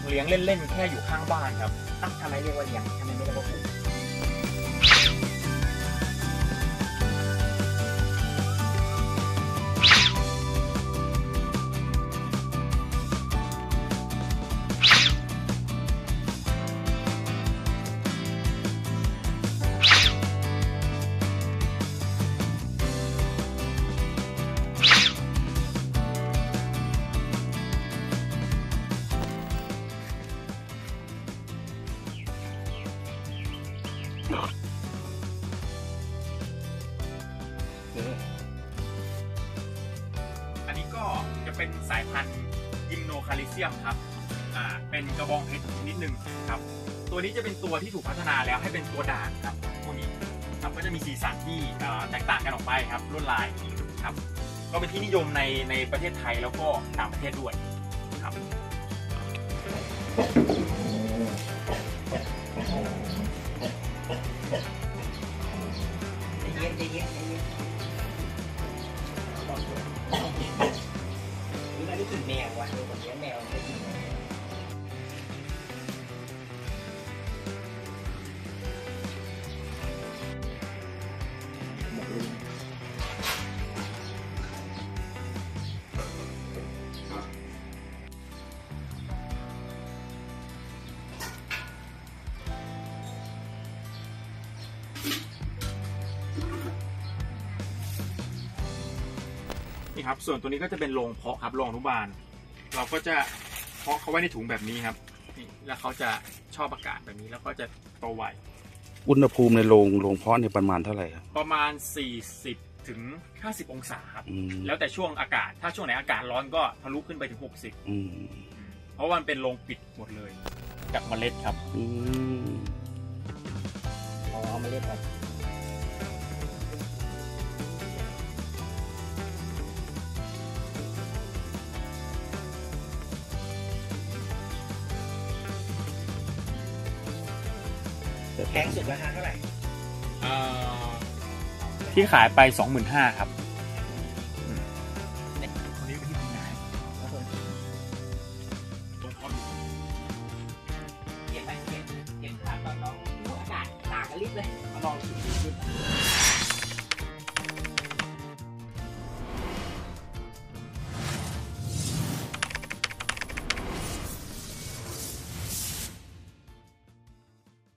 เลี้ยงเล่นๆแค่อยู่ข้างบ้านครับทำไมเรียกว่าเลี้ยงทำไมไม่เรียกว่าปลูกอันนี้ก็จะเป็นสายพันธุ์ยิมโนคาลิเซียมครับเป็นกระบองเพชรนิดนึงครับตัวนี้จะเป็นตัวที่ถูกพัฒนาแล้วให้เป็นตัวด่างครับพวกนี้ครับก็จะมีสีสันที่แตกต่างกันออกไปครับลวดลายครับก็เป็นที่นิยมในประเทศไทยแล้วก็ต่างประเทศด้วยครับเย็นหรือไม่ได้กินแมววะดูแบบนี้แมวไม่กินนี่ครับส่วนตัวนี้ก็จะเป็นโรงเพาะครับโรงอนุบาลเราก็จะเพาะเขาไว้ในถุงแบบนี้ครับนี่แล้วเขาจะชอบอากาศแบบนี้แล้วก็จะโตไวอุณหภูมิในโรงเพาะเนี่ยประมาณเท่าไหร่ครับประมาณ40 ถึง 50 องศาครับแล้วแต่ช่วงอากาศถ้าช่วงไหนอากาศร้อนก็ทะลุขึ้นไปถึง60เพราะว่ามันเป็นโรงปิดหมดเลยจากเมล็ดครับอ๋อเมล็ดครับแพงสุดราคาเท่าไหร่ที่ขายไป 25,000 ครับคนนี้เป็นที่ไหนเก็บขาดตอนน้องอากาศต่างกันลิบเลยมาลองดู